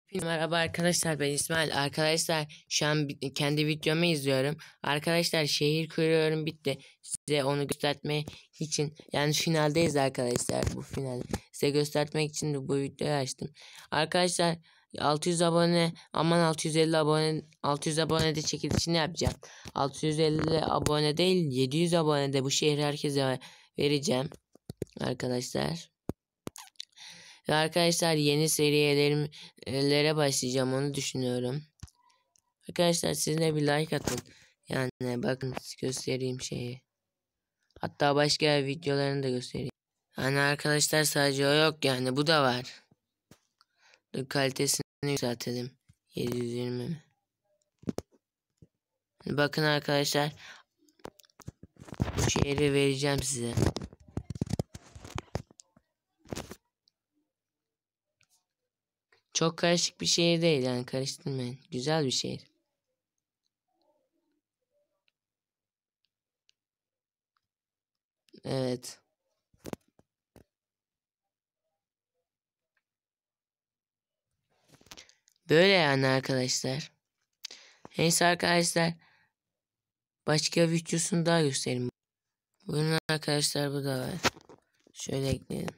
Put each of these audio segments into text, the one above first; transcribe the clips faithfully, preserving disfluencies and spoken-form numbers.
Merhaba arkadaşlar, ben İsmail. Arkadaşlar şu an bi- kendi videomu izliyorum. Arkadaşlar şehir kuruyorum, bitti. Size onu göstermek için, yani finaldeyiz arkadaşlar, bu final. Size göstermek için de bu videoyu açtım. Arkadaşlar altı yüz abone, aman altı yüz elli abone, altı yüz abonede çekilişini yapacağım. altı yüz elli abone değil, yedi yüz abonede bu şehri herkese vereceğim arkadaşlar. Ve arkadaşlar yeni serilere başlayacağım, onu düşünüyorum. Arkadaşlar siz de bir like atın. Yani bakın göstereyim şeyi. Hatta başka videolarını da göstereyim. Yani arkadaşlar sadece o yok, yani bu da var. Dur, kalitesini yükseltelim. yedi yüz yirmi mi? Bakın arkadaşlar, bu şehri vereceğim size. Çok karışık bir şehir değil, yani karıştırmayın. Güzel bir şehir. Evet. Böyle yani arkadaşlar. Neyse arkadaşlar, başka videosunu daha göstereyim. Buyurun arkadaşlar, bu da var. Şöyle ekleyelim.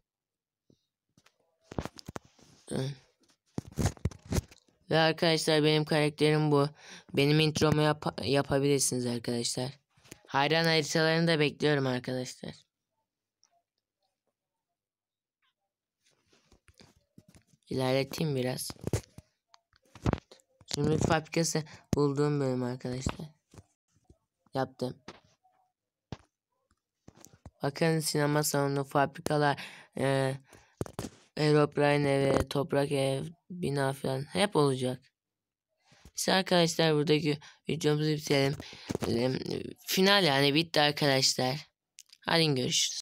Ve arkadaşlar benim karakterim bu. Benim intromu yap yapabilirsiniz arkadaşlar. Hayran haritalarını da bekliyorum arkadaşlar. İlerleteyim biraz. Zümrüt fabrikası bulduğum bölüm arkadaşlar. Yaptım. Bakın, sinema salonu, fabrikalar, e, Aeroplane evi, toprak ev, bina falan hep olacak. İşte arkadaşlar buradaki videomuzu bitirelim. Final yani bitti arkadaşlar. Hadi görüşürüz.